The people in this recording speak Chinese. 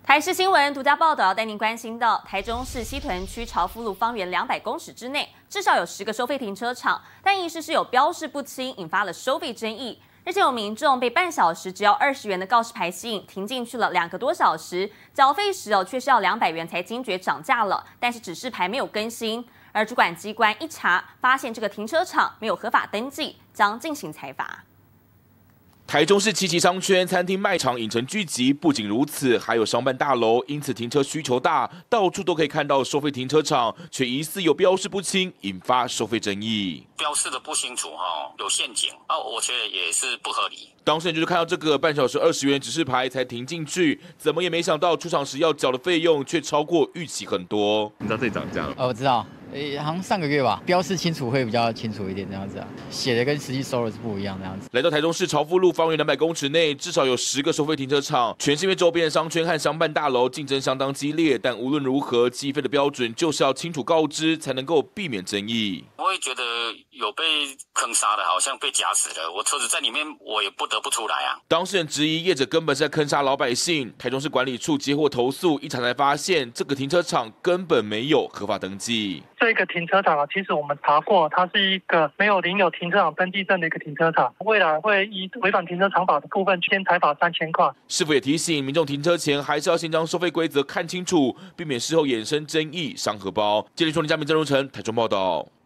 台视新闻独家报道，带您关心到台中市西屯区朝福路方圆200公尺之内，至少有10个收费停车场，但疑似是有标示不清，引发了收费争议。日前有民众被半小时只要20元的告示牌吸引，停进去了2个多小时，缴费时却是要200元才惊觉涨价了，但是指示牌没有更新。而主管机关一查，发现这个停车场没有合法登记，将进行裁罚。 台中市七期商圈、餐厅、卖场、影城聚集，不仅如此，还有商办大楼，因此停车需求大，到处都可以看到收费停车场，却疑似有标示不清，引发收费争议。 标示的不清楚有陷阱我觉得也是不合理。 当事人就是看到这个半小时20元指示牌才停进去，怎么也没想到出场时要缴的费用却超过预期很多。 你知道这里涨价了？ 我知道。 好像上个月吧，标示清楚会比较清楚一点，这样子啊，写的跟实际收的是不一样，这样子。 来到台中市朝福路方圆200公尺内，至少有10个收费停车场，全是因为周边的商圈和商办大楼竞争相当激烈。但无论如何，计费的标准就是要清楚告知，才能够避免争议。 我也觉得有被坑杀的，好像被夹死了。我车子在里面，我也不得不出来啊。 当事人质疑业者根本是在坑杀老百姓。台中市管理处接获投诉，一查才发现这个停车场根本没有合法登记。 这个停车场其实我们查过，它是一个没有领有停车场登记证的一个停车场。未来会依违反停车场法的部分，先裁罚3000块。 市府也提醒民众停车前还是要先将收费规则看清楚，避免事后衍生争议伤荷包。记者说，林佳明、郑如成，台中报道。